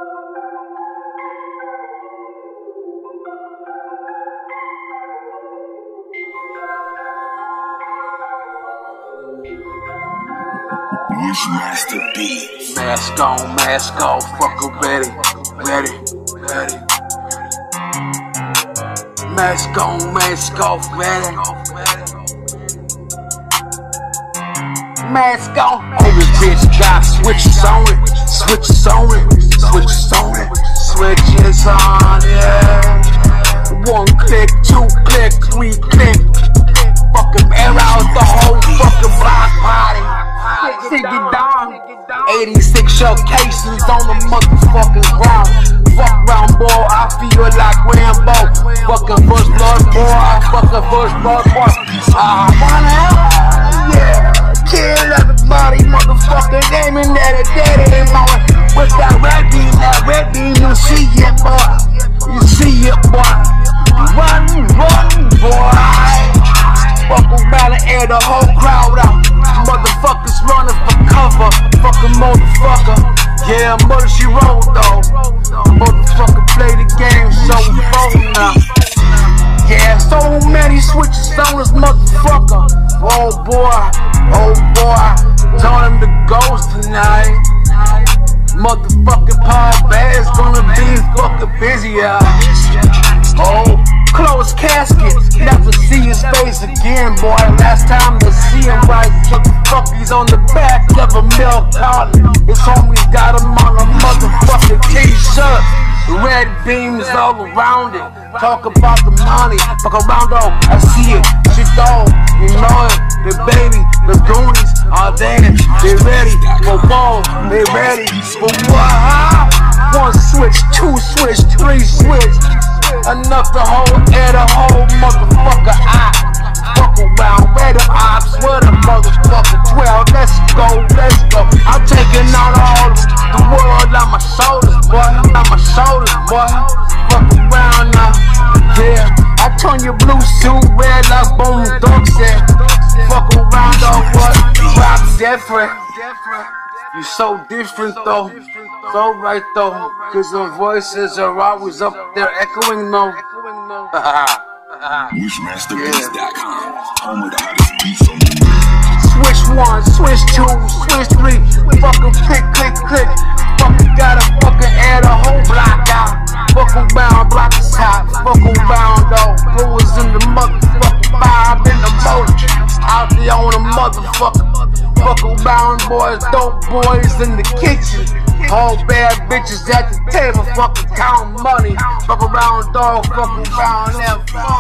Wyshmaster beats. Mask on, mask off, fucker ready, ready, ready. Mask on, mask off, ready. Mask on. Every bitch got switches on it, switches on it, switches on it, switches on, yeah. 1 click, 2 click, 3 click. Fucking air out the whole fucking block party. Take it down. 86 shell cases on the motherfucking ground. Fuck round, boy, I feel like Rambo. Fucking first blood, boy, fucking first blood, boy. I wanna help, yeah. Kill everybody, motherfucking aiming at a dead end moment. With that red beam, you see it, boy. You see it, boy. Run, boy. Fuck around and air the whole crowd out. Motherfuckers running for cover. Fucking motherfucker. Yeah, murder she rolled though. Motherfucker play the game so phone now. Yeah, so many switches on this motherfucker. Oh boy, told him to ghost tonight. Motherfucking Paul Bear's gonna be fucking busy out. Oh, closed casket, never see his face again, boy. Last time to see him right, what the fuck, he's on the back of a milk carton. His homies got him on a motherfucking t-shirt. Red beams all around it. Talk about the money, fuck around though, I see it. Shit though, you know it. The baby, the goonies are there. They ready for ball, they ready for what? 1 switch, 2 switch, 3 switch. Enough to hold air the whole motherfucker eye. Fuck around, where the ops, where the motherfucker 12. Let's go. I'm taking out all the world on my shoulders, boy. On my shoulders, boy. Fuck around now, yeah. I turn your blue suit red like Bone Dog said. Fuck around though, what? Rap different. You so different though. So right though, cause the voices are always up there echoing no. Wyshmasterbeats.com. Home of the hottest beats on the Switch 1, switch 2, switch 3. Fucking click. Fucking gotta fucking air the whole block out. Fuck around, block is hot. Fuck around though. Blue is in the motherfucking vibe in the motor. Out there on the motherfucker. Fuck around, boys, dope boys in the kitchen. All bad bitches at the table, fucking count money. Fuck around, dog, fuck around, have fun.